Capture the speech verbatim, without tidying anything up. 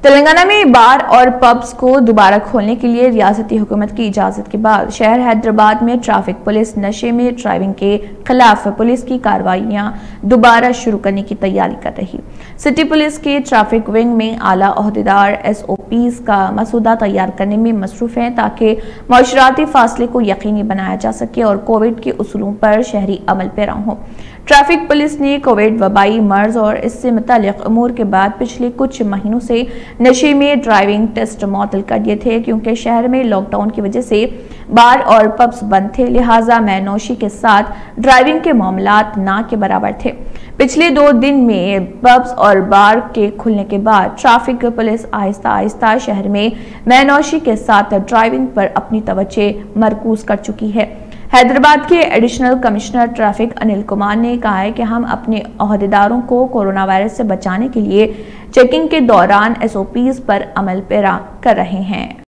تلنگانہ میں بار اور پبز کو دوبارہ کھولنے کے لیے ریاستی حکومت کی اجازت کے بعد شہر حیدرآباد میں ٹریفک پولیس نشے میں ڈرائیونگ کے خلاف پولیس کی کارروائیاں دوبارہ شروع کرنے کی تیاری کر رہی سٹی پولیس کے ٹریفک ونگ میں اعلیٰ عہدیدار ایس او پیز کا مسودہ تیار کرنے میں مصروف ہیں تاکہ معاشرتی فاصلے کو یقینی بنایا جا سکے اور کووڈ کے اصولوں پر شہری عمل پیرا ہو۔ ٹریفک پولیس نے کووڈ وبائی مرض اور اس سے متعلق امور کے بعد پچھلے کچھ مہینوں سے نشے میں ڈرائیونگ ٹیسٹ معطل کر دیے تھے کیونکہ شہر میں لاک ڈاؤن کی وجہ سے بار اور پبز بند تھے، لہٰذا میں نوشی کے ساتھ ڈرائیونگ کے معاملات نہ کے برابر تھے۔ پچھلے دو دن میں پبز اور بار کے کھلنے کے بعد ٹریفک پولیس آہستہ آہستہ شہر میں میں نوشی کے ساتھ ڈرائیونگ پر اپنی توجہ مرکوز کر چکی ہے۔ حیدرآباد کے additional commissioner traffic Anil Kumar نے کہا ہے کہ ہم اپنے عہدیداروں کو کورونا وائرس سے بچانے کے لیے چیکنگ کے دوران ایس او پیز پر عمل پیرا کر رہے ہیں۔